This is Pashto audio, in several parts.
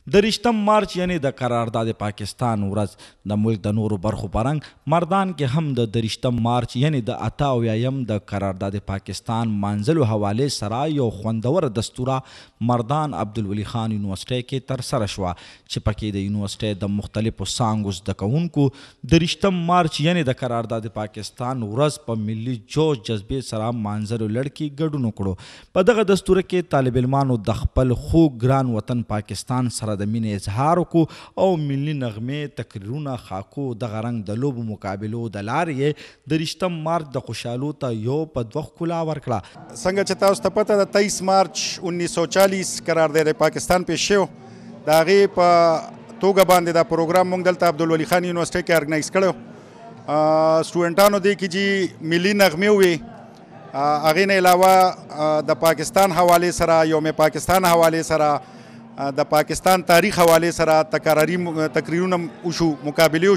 د 28 مارچ یعنې د قرارداد پاکستان ورځ د ملک د نورو برخو په رنګ مردان کې هم د 28 مارچ یعنې د 78یم د قرارداد پاکستان مانځلو حوالې سره یو خوندور دستوره مردان عبدالولي خان یونیورسټۍ کې ترسره شوه چې پکې د یونیورسټۍ د مختلفو څانګو زده کوونکو د 28 مارچ یعنې د قرارداد پاکستان ورځ په ملي جوش جذبې سره مانځلو لړ کې ګډون وکړو. په دغه دستوره کې طالب علمانو د خپل خوږ ګران وطن پاکستان سره د مینې اظهار وکړو او ملي نغمې تقریرونه خاکو دغه رنګ د لوبو مقابلو د لارې یې د 28 مارچ د خوشحالو ته یو په دوه ښکلا ورکړه. څنګه چې تاسو ته پته ده 23 مارچ 1940 قرارداد پاکستان پیش شو د هغې په توګه باندې دا پروګرام موږ دلته عبدالولي خان یونیورسټۍ کې ارګنایز کړی. سټوډنټانو دې کې چې ملي نغمې وې هغې نه علاوه د پاکستان حوالې سره یوم پاکستان حوالې سره د پاکستان تاریخ حوالې سره تقریرونه وشو، مقابلې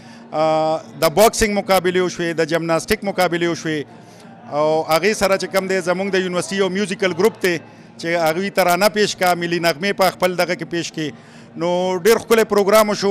وشوې، د باکسینګ مقابلې وشوې، د جمناسټیک مقابلې وشوې او هغې سره چې کوم دی زموږ د یونیورسټي یو میوزیکل ګروپ دی چې هغوی ترانه پیش کا، ملي نغمې په خپل دغه کې پیش کړي. نو ډېر ښکلی پروګرام شو،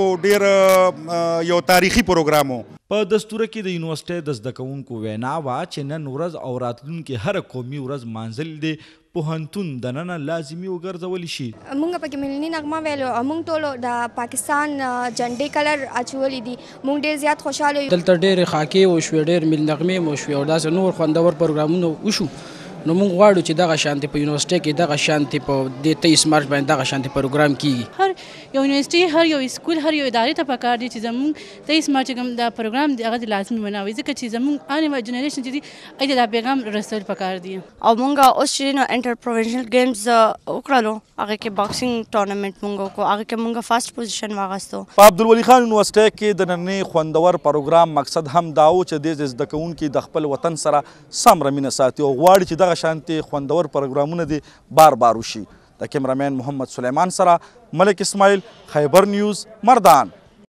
ډېر یو تاریخي پروګرام و. په دستوره کې د یونیورسټۍ د زده کوونکو وینا وه چې نن ورځ او راتلونکې هره قومي ورځ مانځل دی پوهنتون دننه لازمي وګرځولی شي. موږ پکې ملي نغمه ویلو او موږ ټولو د پاکستان جنډې کلر اچولی دي. موږ ډېر زیات خوشحاله یو. دلته ډېرې خاکې وشوې، ډېر ملي نغمې وشوې او داسې نور خوندور پروګرامونه وشو. نو موږ غواړو چې دغه شانتې په یونیورسټۍ کې دغه شانتې په دې 23 مارچ باندې دغه شانتې پروګرام کیږي. هر یو یونیورسټي، هر یو سکول، هر یو ادارې ته پکار دی چې زموږ 23 مارچ کوم دا پروګرام دی هغه لازمي مناوي، ځکه چې زموږ آنے والی جنریشن چې دی ایته دا پیغام رسول پکار دی. او موږ اوس چې نو انټر پروینشل گیمز وکړلو، هغه کې باکسینګ ټورنمنټ موږ وکړو، هغه کې موږ فرست پوزیشن واغستو. په عبدالولي خان یونیورسټۍ کې د نننۍ خوندور پروګرام مقصد هم دا و چې د زده کوونکي د خپل وطن سره سمره مینه ساتي او غواړي چې دغه شانتې خوندور پروګرامونه دي بار بار وشي. د کیمرامین محمد سلیمان سره ملک اسماعیل، خیبر نیوز، مردان.